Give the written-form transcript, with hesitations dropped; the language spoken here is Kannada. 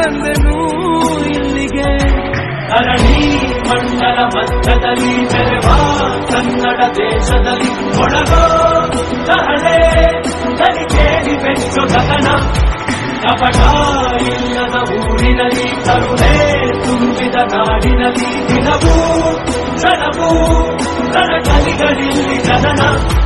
ಬಂದೆನು ಇಲ್ಲಿಗೆ. ಧರಣಿ ಮಂಡಲ ಮಧ್ಯದಲ್ಲಿ ಬೆರೆವ ಕನ್ನಡ ದೇಶದಲ್ಲಿ ಒಳಗೋ ಕಹಳೆ ಕಲಿ ಕೇಳಿ ಬೆಚ್ಚು ಗಗನ. ಕಪಟ ಇಲ್ಲದ ಊರಿನಲ್ಲಿ ಕರುಣೆ ತುಂಬಿದ ನಾಡಿನಲ್ಲಿ ದಿನವೂ ಕ್ಷಣವೂ ರಣಕಲಿಗಳಿಲ್ಲಿ ಜನನ.